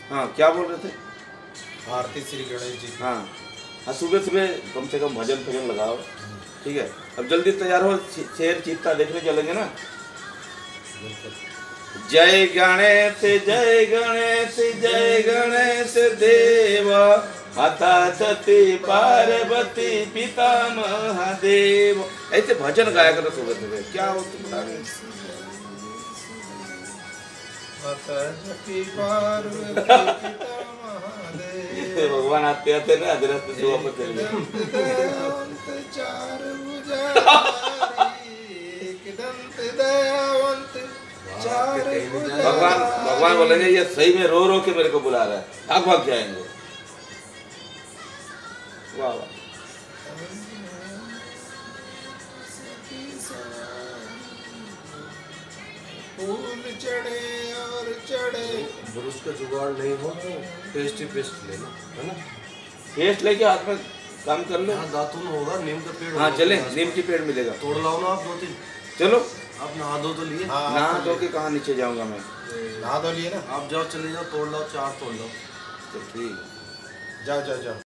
हाँ क्या बोल रहे थे? आरती श्री गणेश जी की। हाँ हाँ, सुबह सुबह कम से कम भजन भजन लगाओ, ठीक है। अब जल्दी तैयार हो, शेर चीता देखने चलेंगे ना। जय गणेश जय गणेश जय गणेश देव, माता सती पार्वती पिता महादेव, ऐसे भजन गाया करो सुबह सुबह। क्या हो तुम बता रहे? माता सती पार्वती पिता महादेव। भगवान आते आते ना अदरस्त सुबह पर चले चार भुजाधारी, एक दंत दयावंत चार भुजाधारी। भगवान बोलेंगे ये सही में रो रो के मेरे को बुला रहा है, भाग भाग जाएंगे। वाह वाह। फूल चढ़े और चढ़े। ब्रश का जुगाड़ नहीं हो तो पेस्ट ही पेस्ट ले लो, है ना। पेस्ट लेके हाथ में काम कर लो। यहाँ दातुन होगा, नीम का पेड़। हाँ चले, नीम की पेड़ मिलेगा, तोड़ लाओ ना आप 2-3। चलो। आप नहा दो तो लिए। हाँ, नहा धो के कहाँ नीचे जाऊंगा मैं? नहा धो लिए ना। आप जाओ, चले जाओ, तोड़ लाओ, 4 तोड़ लाओ। तो ठीक है। जाओ जाओ जाओ।